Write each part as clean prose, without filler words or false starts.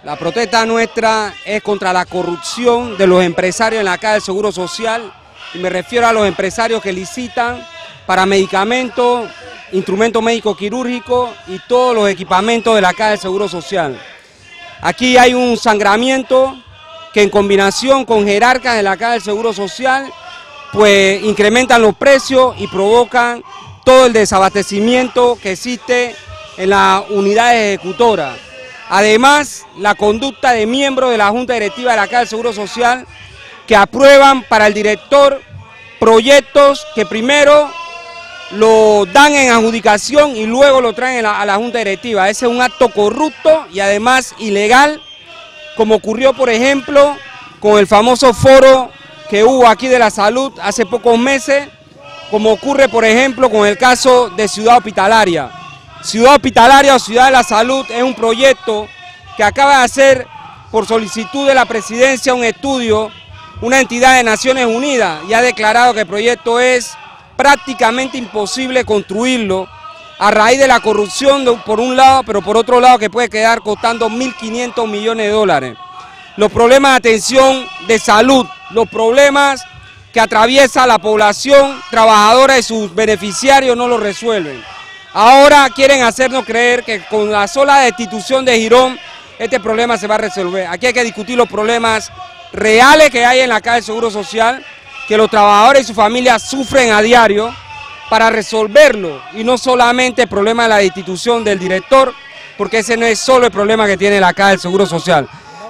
La protesta nuestra es contra la corrupción de los empresarios en la Caja del Seguro Social, y me refiero a los empresarios que licitan para medicamentos, instrumentos médicos quirúrgicos y todos los equipamientos de la Caja del Seguro Social. Aquí hay un sangramiento que en combinación con jerarcas de la Caja del Seguro Social, pues incrementan los precios y provocan todo el desabastecimiento que existe en las unidades ejecutoras. Además, la conducta de miembros de la Junta Directiva de la Caja del Seguro Social que aprueban para el director proyectos que primero lo dan en adjudicación y luego lo traen a la Junta Directiva. Ese es un acto corrupto y además ilegal, como ocurrió por ejemplo con el famoso foro que hubo aquí de la salud hace pocos meses, como ocurre por ejemplo con el caso de Ciudad Hospitalaria. Ciudad Hospitalaria o Ciudad de la Salud es un proyecto que acaba de hacer por solicitud de la presidencia un estudio, una entidad de Naciones Unidas, y ha declarado que el proyecto es prácticamente imposible construirlo a raíz de la corrupción por un lado, pero por otro lado que puede quedar costando 1.500 millones de dólares. Los problemas de atención de salud, los problemas que atraviesa la población trabajadora y sus beneficiarios no lo resuelven. Ahora quieren hacernos creer que con la sola destitución de Girón este problema se va a resolver. Aquí hay que discutir los problemas reales que hay en la Caja del Seguro Social, que los trabajadores y sus familias sufren a diario, para resolverlo, y no solamente el problema de la destitución del director, porque ese no es solo el problema que tiene la Caja del Seguro Social.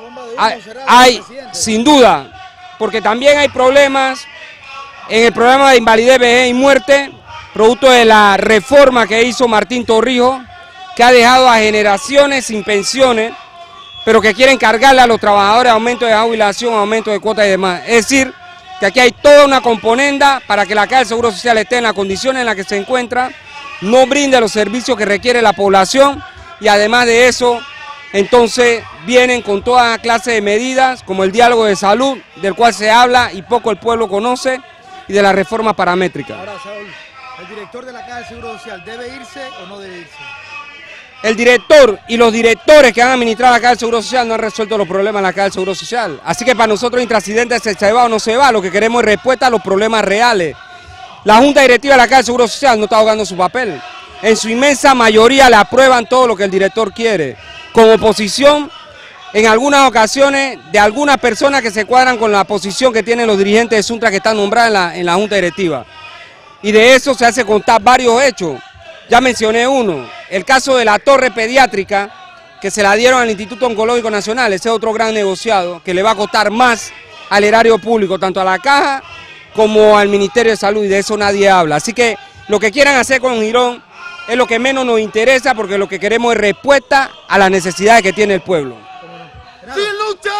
Hay, sin duda, porque también hay problemas en el programa de invalidez, vejez y muerte, producto de la reforma que hizo Martín Torrijos, que ha dejado a generaciones sin pensiones, pero que quieren cargarle a los trabajadores aumento de jubilación, aumento de cuotas y demás. Es decir, que aquí hay toda una componenda para que la Caja del Seguro Social esté en las condiciones en las que se encuentra, no brinde los servicios que requiere la población, y además de eso, entonces vienen con toda clase de medidas, como el diálogo de salud, del cual se habla y poco el pueblo conoce, y de la reforma paramétrica. Ahora, Saúl, ¿el director de la Caja del Seguro Social debe irse o no debe irse? El director y los directores que han administrado la Caja del Seguro Social no han resuelto los problemas de la Caja del Seguro Social. Así que para nosotros intrascendente se va o no se va, lo que queremos es respuesta a los problemas reales. La Junta Directiva de la Caja del Seguro Social no está jugando su papel. En su inmensa mayoría le aprueban todo lo que el director quiere, con oposición en algunas ocasiones de algunas personas que se cuadran con la posición que tienen los dirigentes de Suntra que están nombrados en la Junta Directiva. Y de eso se hace contar varios hechos. Ya mencioné uno, el caso de la torre pediátrica que se la dieron al Instituto Oncológico Nacional. Ese es otro gran negociado que le va a costar más al erario público, tanto a la Caja como al Ministerio de Salud, y de eso nadie habla. Así que lo que quieran hacer con Girón es lo que menos nos interesa, porque lo que queremos es respuesta a las necesidades que tiene el pueblo. ¡Sin lucha!